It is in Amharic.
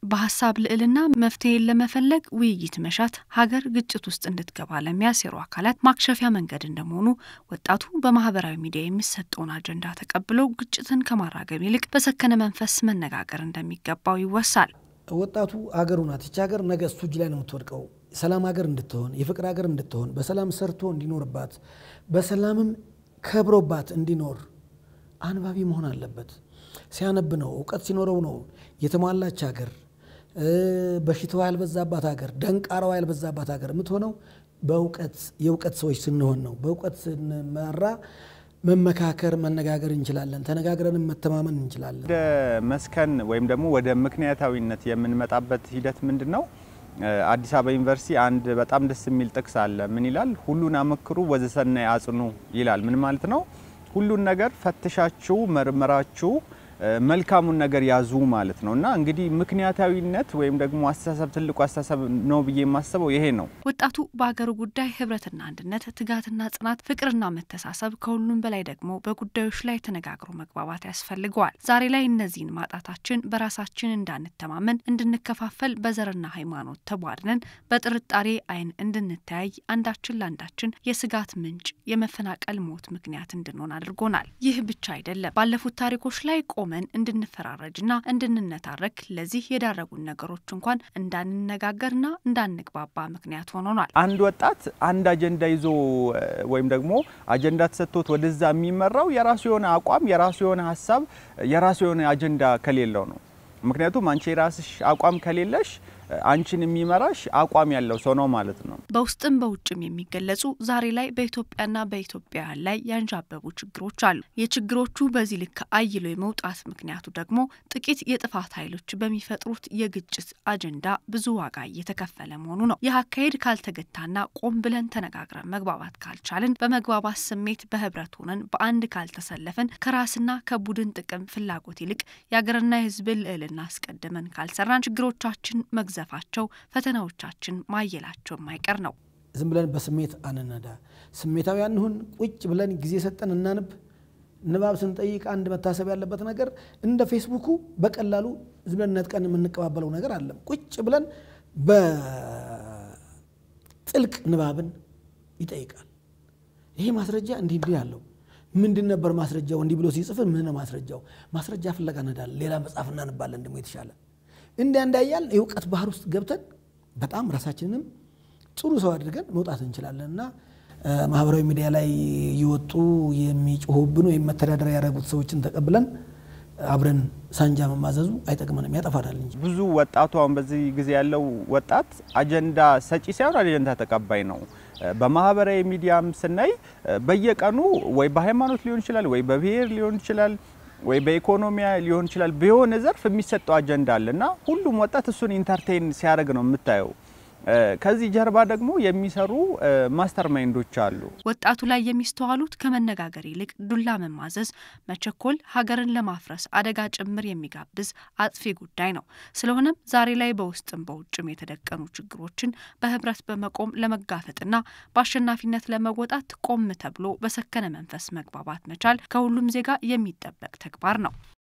በሐሳብ ልዕልና መፍትሄን ለመፈለግ ውይይት መሻት ሀገር ግጭት ውስጥ እንድትገባ ለሚያሰሩ አካላት ማክሸፊያ መንገድ እንደመሆኑ ወጣቱ በማህበራዊ ሚዲያ የሚሰጠውን አጀንዳ ተቀብሎ ግጭትን ከማራገብ ይልቅ በሰከነ መንፈስ መነጋገር እንደሚገባው ይወሳል። ወጣቱ ሀገሩ ናት። ይህች ሀገር ነገ እሱ እጅ ላይ ነው የምትወድቀው። ሰላም ሀገር እንድትሆን የፍቅር ሀገር እንድትሆን በሰላም ሰርቶ እንዲኖርባት በሰላምም ከብሮባት እንዲኖር አንባቢ መሆን አለበት። ሲያነብ ነው ዕውቀት ሲኖረው ነው የተሟላች ሀገር በሽታው ያልበዛባት ሀገር ደንቃራው ያልበዛባት ሀገር የምትሆነው የዕውቀት ሰዎች ስንሆን ነው። በዕውቀት ስንመራ መመካከር መነጋገር እንችላለን። ተነጋግረን መተማመን እንችላለን። ወደ መስከን ወይም ደግሞ ወደ ምክንያታዊነት የምንመጣበት ሂደት ምንድነው? አዲስ አበባ ዩኒቨርሲቲ አንድ በጣም ደስ የሚል ጥቅስ አለ። ምን ይላል? ሁሉን አመክሩ ወዘሰናይ አጽኑ ይላል። ምን ማለት ነው? ሁሉን ነገር ፈትሻችሁ መርመራችሁ መልካሙን ነገር ያዙ ማለት ነውና እንግዲህ ምክንያታዊነት ወይም ደግሞ አስተሳሰብ ትልቁ አስተሳሰብ ነው ብዬ የማስበው ይሄ ነው። ወጣቱ በአገሩ ጉዳይ ህብረትና አንድነት ትጋትና ጽናት ፍቅርና መተሳሰብ ከሁሉም በላይ ደግሞ በጉዳዮች ላይ ተነጋግሮ መግባባት ያስፈልገዋል። ዛሬ ላይ እነዚህን ማጣታችን በራሳችን እንዳንተማመን እንድንከፋፈል በዘርና ሃይማኖት ተቧድነን በጥርጣሬ አይን እንድንተያይ አንዳችን ለአንዳችን የስጋት ምንጭ የመፈናቀል ሞት ምክንያት እንድንሆን አድርጎናል። ይህ ብቻ አይደለም። ባለፉት ታሪኮች ላይ ቆመን እንድንፈራረጅና እንድንነታረክ ለዚህ የዳረጉን ነገሮች እንኳን እንዳንነጋገርና እንዳንግባባ ምክንያት ሆኖናል። አንድ ወጣት አንድ አጀንዳ ይዞ ወይም ደግሞ አጀንዳ ተሰጥቶት ወደዛ የሚመራው የራሱ የሆነ አቋም የራሱ የሆነ ሐሳብ የራሱ የሆነ አጀንዳ ከሌለው ነው። ምክንያቱም አንቺ ራስሽ አቋም ከሌለሽ አንቺን የሚመራሽ አቋም ያለው ሰው ነው ማለት ነው። በውስጥም በውጭም የሚገለጹ ዛሬ ላይ በኢትዮጵያና በኢትዮጵያውያን ላይ ያንዣበቡ ችግሮች አሉ። የችግሮቹ በዚህ ልክ አይሎ የመውጣት ምክንያቱ ደግሞ ጥቂት የጥፋት ኃይሎች በሚፈጥሩት የግጭት አጀንዳ ብዙ ዋጋ እየተከፈለ መሆኑ ነው። ይህ አካሄድ ካልተገታና ቆም ብለን ተነጋግረን መግባባት ካልቻልን በመግባባት ስሜት በህብረት ሆነን በአንድ ካልተሰለፈን ከራስና ከቡድን ጥቅም ፍላጎት ይልቅ የሀገርና የህዝብ ልዕልና አስቀድመን ካልሰራን ችግሮቻችን ዘፋቸው ፈተናዎቻችን ማየላቸው ማይቀር ነው። ዝም ብለን በስሜት አንነዳ። ስሜታዊ አንሁን። ቁጭ ብለን ጊዜ ሰጠን እናንብ። ንባብ ስንጠይቅ አንድ መታሰብ ያለበት ነገር እንደ ፌስቡኩ በቀላሉ ዝም ብለን ነጥቀን የምንቀባበለው ነገር አለ። ቁጭ ብለን በጥልቅ ንባብን ይጠይቃል። ይሄ ማስረጃ እንዲህ ያለው ምንድን ነበር ማስረጃው? እንዲህ ብሎ ሲጽፍ ምን ነው ማስረጃው? ማስረጃ ፍለጋ እንሄዳለን። ሌላ መጽሐፍ እናነባለን ደግሞ የተሻለ እንዳያል የዕውቀት ባህር ውስጥ ገብተን በጣም ራሳችንንም ጥሩ ሰው አድርገን መውጣት እንችላለንና ማህበራዊ ሚዲያ ላይ ይወጡ የሚጮሁብን ወይ መተዳደሪያ ያደረጉት ሰዎችን ተቀብለን አብረን ሳንጃ መማዘዙ አይጠቅመንም፣ ያጠፋናል እንጂ። ብዙ ወጣቱ አሁን በዚህ ጊዜ ያለው ወጣት አጀንዳ ሰጪ ሳይሆን አጀንዳ ተቀባይ ነው። በማህበራዊ ሚዲያም ስናይ በየቀኑ ወይ በሃይማኖት ሊሆን ይችላል ወይ በብሔር ሊሆን ይችላል ወይ በኢኮኖሚያ ሊሆን ይችላል በሆነ ዘርፍ የሚሰጠው አጀንዳ አለና ሁሉም ወጣት እሱን ኢንተርቴን ሲያደርግ ነው የምታየው። ከዚህ ጀርባ ደግሞ የሚሰሩ ማስተርማይንዶች አሉ። ወጣቱ ላይ የሚስተዋሉት ከመነጋገር ይልቅ ዱላ መማዘዝ መቸኮል ሀገርን ለማፍረስ አደጋ ጭምር የሚጋብዝ አጥፊ ጉዳይ ነው። ስለሆነም ዛሬ ላይ በውስጥም በውጭም የተደቀኑ ችግሮችን በህብረት በመቆም ለመጋፈጥና በአሸናፊነት ለመወጣት ቆም ተብሎ በሰከነ መንፈስ መግባባት መቻል ከሁሉም ዜጋ የሚጠበቅ ተግባር ነው።